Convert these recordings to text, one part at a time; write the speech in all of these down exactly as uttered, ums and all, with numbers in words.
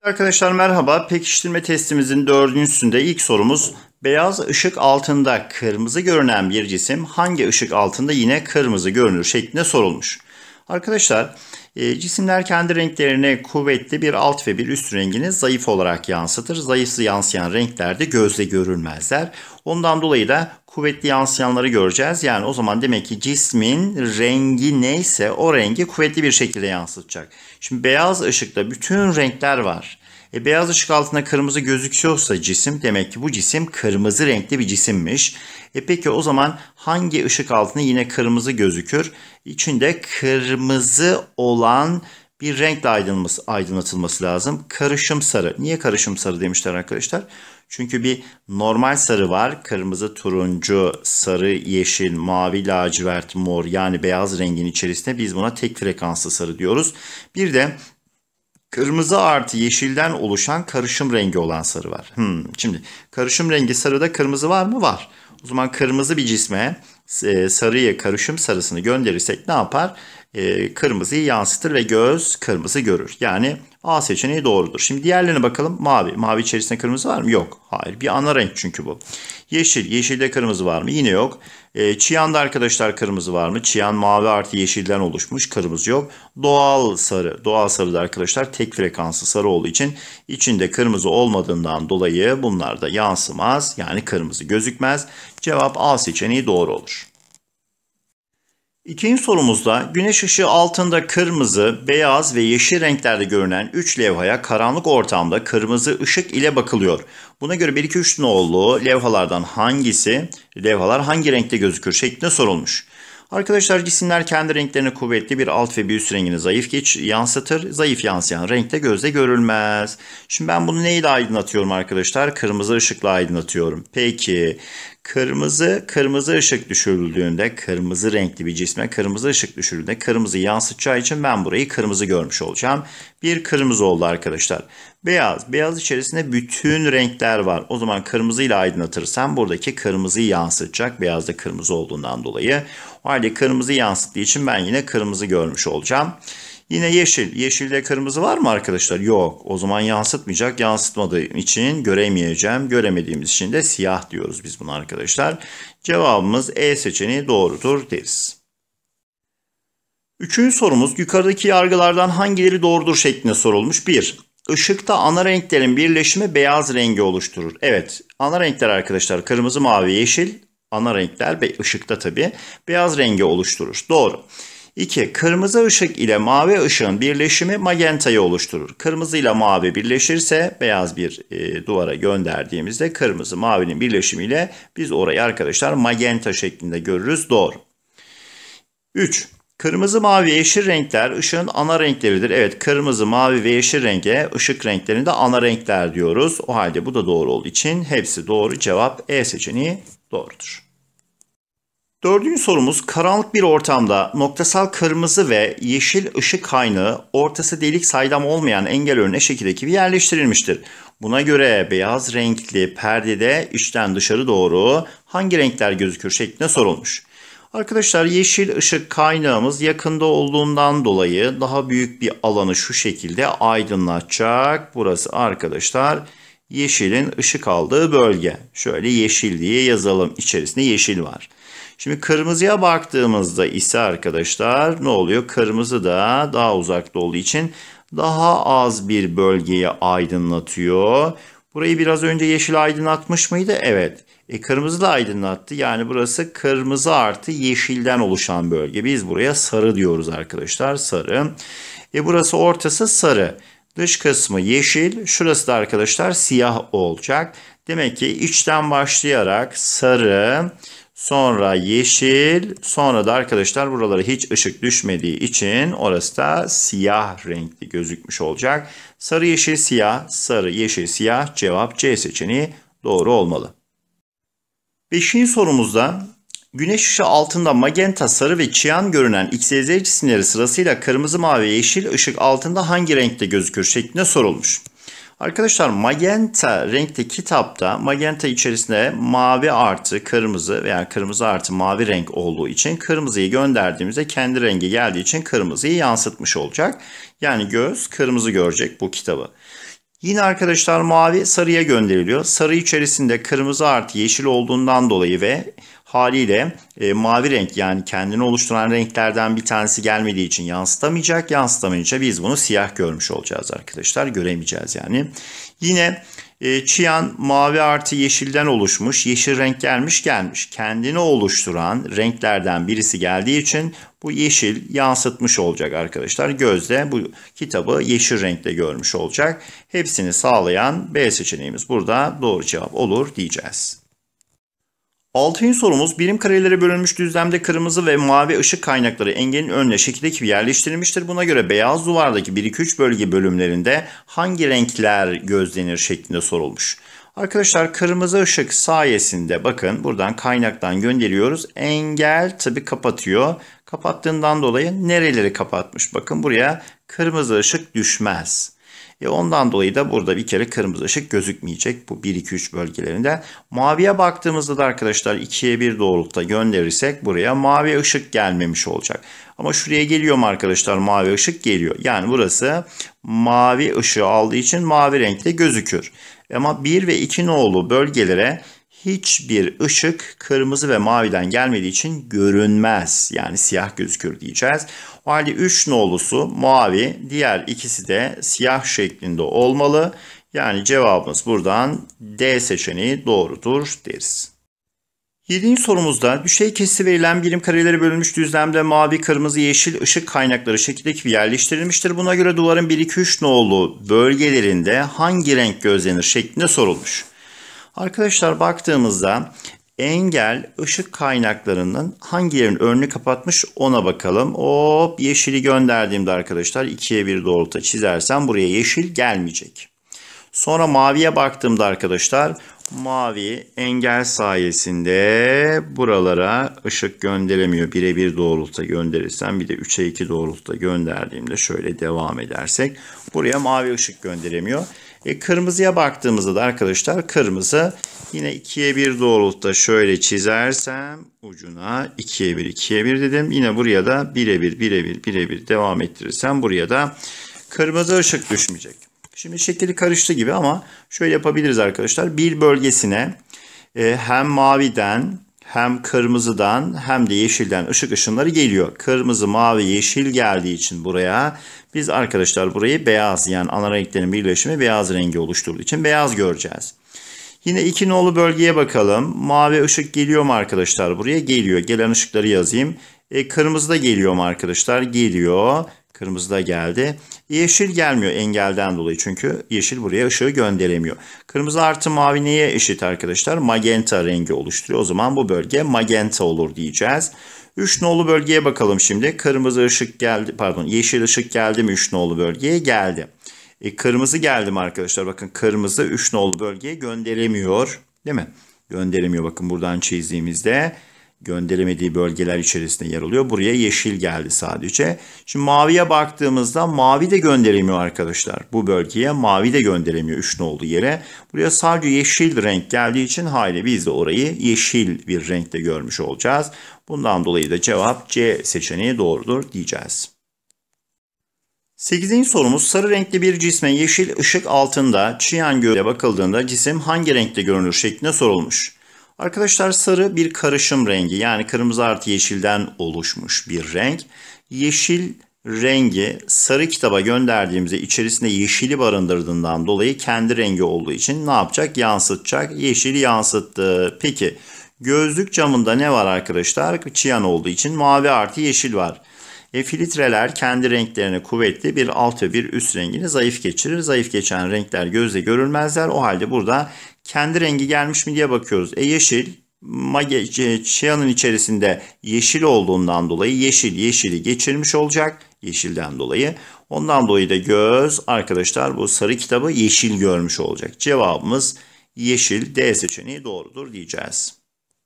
Arkadaşlar merhaba. Pekiştirme testimizin dördüncüsünde ilk sorumuz beyaz ışık altında kırmızı görünen bir cisim hangi ışık altında yine kırmızı görünür şeklinde sorulmuş. Arkadaşlar e, cisimler kendi renklerini kuvvetli bir alt ve bir üst rengini zayıf olarak yansıtır. Zayıf yansıyan renklerde gözle görülmezler. Ondan dolayı da kuvvetli yansıyanları göreceğiz. Yani o zaman demek ki cismin rengi neyse o rengi kuvvetli bir şekilde yansıtacak. Şimdi beyaz ışıkta bütün renkler var. E, beyaz ışık altında kırmızı gözüküyorsa cisim demek ki bu cisim kırmızı renkli bir cisimmiş. E peki o zaman hangi ışık altında yine kırmızı gözükür? İçinde kırmızı olan bir renkle aydınlatılması lazım. Karışım sarı. Niye karışım sarı demişler arkadaşlar? Çünkü bir normal sarı var. Kırmızı, turuncu, sarı, yeşil, mavi, lacivert, mor yani beyaz rengin içerisinde biz buna tek frekanslı sarı diyoruz. Bir de kırmızı artı yeşilden oluşan karışım rengi olan sarı var. Hmm, şimdi karışım rengi sarıda kırmızı var mı? Var. O zaman kırmızı bir cisme e, sarıya karışım sarısını gönderirsek ne yapar? E, kırmızıyı yansıtır ve göz kırmızı görür. Yani A seçeneği doğrudur. Şimdi diğerlerine bakalım. Mavi. Mavi içerisinde kırmızı var mı? Yok. Hayır. Bir ana renk çünkü bu. Yeşil. Yeşilde kırmızı var mı? Yine yok. E, çiyanda arkadaşlar kırmızı var mı? Çiyan mavi artı yeşilden oluşmuş. Kırmızı yok. Doğal sarı. Doğal sarıda arkadaşlar tek frekanslı sarı olduğu için içinde kırmızı olmadığından dolayı bunlar da yansımaz. Yani kırmızı gözükmez. Cevap A seçeneği doğru olur. İkinci sorumuzda güneş ışığı altında kırmızı, beyaz ve yeşil renklerde görünen üç levhaya karanlık ortamda kırmızı ışık ile bakılıyor. Buna göre bir iki üç nolu levhalardan hangisi, levhalar hangi renkte gözükür şeklinde sorulmuş. Arkadaşlar cisimler kendi renklerini kuvvetli bir alt ve bir üst rengini zayıf geç yansıtır. Zayıf yansıyan renkte gözle görülmez. Şimdi ben bunu neyle aydınlatıyorum arkadaşlar? Kırmızı ışıkla aydınlatıyorum. Peki kırmızı kırmızı ışık düşürüldüğünde kırmızı renkli bir cisme kırmızı ışık düşürüldüğünde kırmızı yansıtacağı için ben burayı kırmızı görmüş olacağım. Bir kırmızı oldu arkadaşlar. Beyaz. Beyaz içerisinde bütün renkler var. O zaman kırmızı ile aydınlatırsam buradaki kırmızıyı yansıtacak. Beyaz da kırmızı olduğundan dolayı. O halde kırmızı yansıttığı için ben yine kırmızı görmüş olacağım. Yine yeşil. Yeşilde kırmızı var mı arkadaşlar? Yok. O zaman yansıtmayacak. Yansıtmadığım için göremeyeceğim. Göremediğimiz için de siyah diyoruz biz buna arkadaşlar. Cevabımız E seçeneği doğrudur deriz. Üçüncü sorumuz yukarıdaki yargılardan hangileri doğrudur şeklinde sorulmuş. bir. Işıkta ana renklerin birleşimi beyaz rengi oluşturur. Evet, ana renkler arkadaşlar kırmızı, mavi, yeşil. Ana renkler ve ışıkta tabii beyaz rengi oluşturur. Doğru. iki. Kırmızı ışık ile mavi ışığın birleşimi magentayı oluşturur. Kırmızı ile mavi birleşirse beyaz bir e, duvara gönderdiğimizde kırmızı mavinin birleşimiyle biz orayı arkadaşlar magenta şeklinde görürüz. Doğru. üç. Kırmızı, mavi, yeşil renkler ışığın ana renkleridir. Evet, kırmızı, mavi ve yeşil renge ışık renklerinde ana renkler diyoruz. O halde bu da doğru olduğu için hepsi doğru. Cevap E seçeneği doğrudur. Dördüncü sorumuz karanlık bir ortamda noktasal kırmızı ve yeşil ışık kaynağı ortası delik saydam olmayan engel önüne şekildeki gibi yerleştirilmiştir. Buna göre beyaz renkli perdede içten dışarı doğru hangi renkler gözükür şeklinde sorulmuş. Arkadaşlar yeşil ışık kaynağımız yakında olduğundan dolayı daha büyük bir alanı şu şekilde aydınlatacak. Burası arkadaşlar yeşilin ışık aldığı bölge. Şöyle yeşil diye yazalım. İçerisinde yeşil var. Şimdi kırmızıya baktığımızda ise arkadaşlar ne oluyor? Kırmızı da daha uzakta olduğu için daha az bir bölgeyi aydınlatıyor. Burayı biraz önce yeşil aydınlatmış mıydı? Evet. E, kırmızı da aydınlattı. Yani burası kırmızı artı yeşilden oluşan bölge. Biz buraya sarı diyoruz arkadaşlar. Sarı. E, burası ortası sarı. Dış kısmı yeşil. Şurası da arkadaşlar siyah olacak. Demek ki içten başlayarak sarı, sonra yeşil, sonra da arkadaşlar buralara hiç ışık düşmediği için orası da siyah renkli gözükmüş olacak. Sarı, yeşil, siyah, sarı, yeşil, siyah. Cevap C seçeneği doğru olmalı. Beşinci sorumuzda güneş ışığı altında magenta, sarı ve çiyan görünen X Y Z cisimleri sırasıyla kırmızı, mavi, yeşil ışık altında hangi renkte gözükür şeklinde sorulmuş. Arkadaşlar magenta renkte kitapta magenta içerisinde mavi artı kırmızı veya kırmızı artı mavi renk olduğu için kırmızıyı gönderdiğimizde kendi rengi geldiği için kırmızıyı yansıtmış olacak. Yani göz kırmızı görecek bu kitabı. Yine arkadaşlar mavi sarıya gönderiliyor. Sarı içerisinde kırmızı artı yeşil olduğundan dolayı ve haliyle e, mavi renk yani kendini oluşturan renklerden bir tanesi gelmediği için yansıtamayacak. Yansıtamayınca biz bunu siyah görmüş olacağız arkadaşlar. Göremeyeceğiz yani. Yine e, çiyan mavi artı yeşilden oluşmuş. Yeşil renk gelmiş gelmiş. Kendini oluşturan renklerden birisi geldiği için bu yeşil yansıtmış olacak arkadaşlar. Gözde bu kitabı yeşil renkte görmüş olacak. Hepsini sağlayan B seçeneğimiz burada doğru cevap olur diyeceğiz. Altıncı sorumuz birim karelere bölünmüş düzlemde kırmızı ve mavi ışık kaynakları engelin önüne şekildeki gibi yerleştirilmiştir. Buna göre beyaz duvardaki bir iki üç bölge bölümlerinde hangi renkler gözlenir şeklinde sorulmuş. Arkadaşlar kırmızı ışık sayesinde bakın buradan kaynaktan gönderiyoruz. Engel tabi kapatıyor. Kapattığından dolayı nereleri kapatmış? Bakın buraya kırmızı ışık düşmez. E ondan dolayı da burada bir kere kırmızı ışık gözükmeyecek bu bir iki üç bölgelerinde. Maviye baktığımızda da arkadaşlar ikiye bir doğrultuda gönderirsek buraya mavi ışık gelmemiş olacak. Ama şuraya geliyor mu arkadaşlar mavi ışık geliyor. Yani burası mavi ışığı aldığı için mavi renkte gözükür. Ama bir ve iki nolu bölgelere hiçbir ışık kırmızı ve maviden gelmediği için görünmez. Yani siyah gözükür diyeceğiz. O halde üç nolusu mavi, diğer ikisi de siyah şeklinde olmalı. Yani cevabımız buradan D seçeneği doğrudur deriz. yedinci sorumuzda düşey kesiti verilen birim karelere bölünmüş düzlemde mavi, kırmızı, yeşil ışık kaynakları şekildeki gibi yerleştirilmiştir. Buna göre duvarın bir iki üç nolu bölgelerinde hangi renk gözlenir şeklinde sorulmuş. Arkadaşlar baktığımızda engel ışık kaynaklarının hangilerinin önünü kapatmış ona bakalım. Hop yeşili gönderdiğimde arkadaşlar ikiye bir doğrultuda çizersem buraya yeşil gelmeyecek. Sonra maviye baktığımda arkadaşlar mavi engel sayesinde buralara ışık gönderemiyor. bire bir doğrultuda gönderirsem bir de üçe iki doğrultuda gönderdiğimde şöyle devam edersek buraya mavi ışık gönderemiyor. E, kırmızıya baktığımızda da arkadaşlar kırmızı yine ikiye bir doğrultuda şöyle çizersem ucuna ikiye bir ikiye bir dedim. Yine buraya da bire bir bire bir bire bir devam ettirirsem buraya da kırmızı ışık düşmeyecek. Şimdi şekli karıştı gibi ama şöyle yapabiliriz arkadaşlar. Bir bölgesine e, hem maviden hem kırmızıdan hem de yeşilden ışık ışınları geliyor. Kırmızı, mavi, yeşil geldiği için buraya biz arkadaşlar burayı beyaz yani ana renklerin birleşimi beyaz rengi oluşturduğu için beyaz göreceğiz. Yine iki nolu bölgeye bakalım. Mavi ışık geliyor mu arkadaşlar? Buraya geliyor. Gelen ışıkları yazayım. E, kırmızı da geliyor mu arkadaşlar? Geliyor. Kırmızı da geldi. Yeşil gelmiyor engelden dolayı çünkü yeşil buraya ışığı gönderemiyor. Kırmızı artı mavi neye eşit arkadaşlar? Magenta rengi oluşturuyor. O zaman bu bölge magenta olur diyeceğiz. üç nolu bölgeye bakalım şimdi. Kırmızı ışık geldi, pardon yeşil ışık geldi mi üç nolu bölgeye? Geldi. E, kırmızı geldi mi arkadaşlar? Bakın kırmızı üç nolu bölgeye gönderemiyor. Değil mi? Gönderemiyor. Bakın buradan çizdiğimizde gönderemediği bölgeler içerisinde yer alıyor. Buraya yeşil geldi sadece. Şimdi maviye baktığımızda mavi de gönderemiyor arkadaşlar. Bu bölgeye mavi de gönderemiyor üç nolu yere. Buraya sadece yeşil renk geldiği için hayli biz de orayı yeşil bir renkte görmüş olacağız. Bundan dolayı da cevap C seçeneği doğrudur diyeceğiz. sekizinci sorumuz sarı renkli bir cisme yeşil ışık altında çiyan gözle bakıldığında cisim hangi renkte görünür şeklinde sorulmuş. Arkadaşlar sarı bir karışım rengi yani kırmızı artı yeşilden oluşmuş bir renk. Yeşil rengi sarı kitaba gönderdiğimizde içerisinde yeşili barındırdığından dolayı kendi rengi olduğu için ne yapacak? Yansıtacak. Yeşili yansıttı. Peki gözlük camında ne var arkadaşlar? Çiyan olduğu için mavi artı yeşil var. E, filtreler kendi renklerini kuvvetli bir alt ve bir üst rengini zayıf geçirir. Zayıf geçen renkler gözle görülmezler. O halde burada kendi rengi gelmiş mi diye bakıyoruz. E yeşil, çiyanın içerisinde yeşil olduğundan dolayı yeşil yeşili geçirmiş olacak. Yeşilden dolayı. Ondan dolayı da göz arkadaşlar bu sarı kitabı yeşil görmüş olacak. Cevabımız yeşil D seçeneği doğrudur diyeceğiz.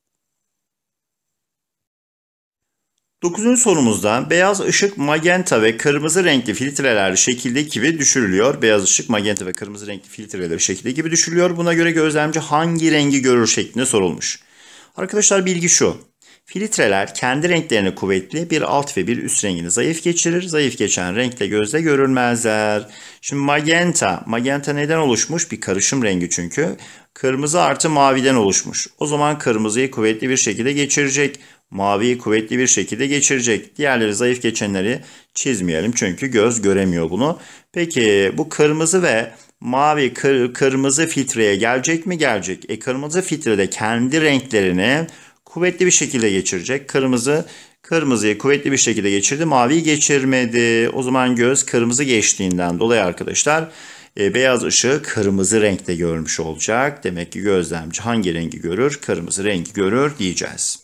dokuzuncu sorumuzda beyaz ışık magenta ve kırmızı renkli filtreler şekilde gibi düşürülüyor. Beyaz ışık magenta ve kırmızı renkli filtreler şekilde gibi düşürülüyor. Buna göre gözlemci hangi rengi görür şeklinde sorulmuş. Arkadaşlar bilgi şu. Filtreler kendi renklerini kuvvetli, bir alt ve bir üst rengini zayıf geçirir. Zayıf geçen renkle gözle görülmezler. Şimdi magenta. Magenta neden oluşmuş? Bir karışım rengi çünkü. Kırmızı artı maviden oluşmuş. O zaman kırmızıyı kuvvetli bir şekilde geçirecek. Maviyi kuvvetli bir şekilde geçirecek. Diğerleri zayıf geçenleri çizmeyelim çünkü göz göremiyor bunu. Peki bu kırmızı ve mavi kır, kırmızı filtreye gelecek mi? Gelecek. E kırmızı filtrede kendi renklerini kuvvetli bir şekilde geçirecek. Kırmızı kırmızıyı kuvvetli bir şekilde geçirdi. Maviyi geçirmedi. O zaman göz kırmızı geçtiğinden dolayı arkadaşlar e, beyaz ışığı kırmızı renkte görmüş olacak. Demek ki gözlemci hangi rengi görür? Kırmızı rengi görür diyeceğiz.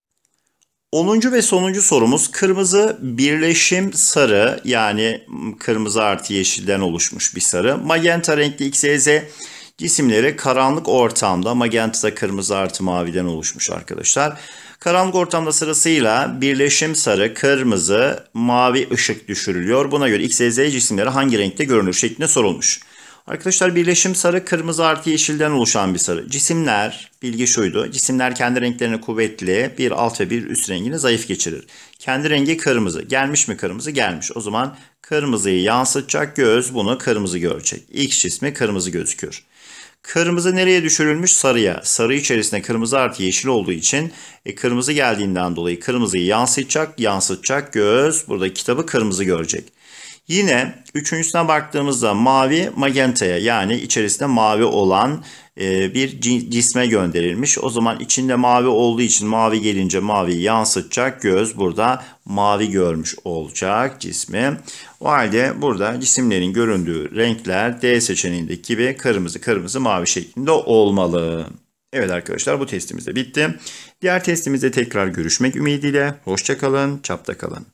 onuncu ve sonuncu sorumuz kırmızı birleşim sarı, yani kırmızı artı yeşilden oluşmuş bir sarı. Magenta renkli X Y Z cisimleri karanlık ortamda, magenta da kırmızı artı maviden oluşmuş arkadaşlar. Karanlık ortamda sırasıyla birleşim sarı, kırmızı, mavi ışık düşürülüyor. Buna göre X Y Z cisimleri hangi renkte görünür şeklinde sorulmuş. Arkadaşlar birleşim sarı, kırmızı artı yeşilden oluşan bir sarı. Cisimler, bilgi şuydu. Cisimler kendi renklerini kuvvetli, bir alt ve bir üst rengini zayıf geçirir. Kendi rengi kırmızı. Gelmiş mi kırmızı? Gelmiş. O zaman kırmızıyı yansıtacak göz bunu kırmızı görecek. X cismi kırmızı gözüküyor. Kırmızı nereye düşürülmüş? Sarıya. Sarı içerisinde kırmızı artı yeşil olduğu için e, kırmızı geldiğinden dolayı kırmızıyı yansıtacak, yansıtacak göz burada kitabı kırmızı görecek. Yine üçüncüsüne baktığımızda mavi magentaya, yani içerisinde mavi olan e, bir cisme gönderilmiş. O zaman içinde mavi olduğu için mavi gelince maviyi yansıtacak göz burada mavi görmüş olacak cismi. O halde burada cisimlerin göründüğü renkler D seçeneğindeki gibi kırmızı kırmızı mavi şeklinde olmalı. Evet arkadaşlar, bu testimiz de bitti. Diğer testimizde tekrar görüşmek ümidiyle. Hoşça kalın, çapta kalın.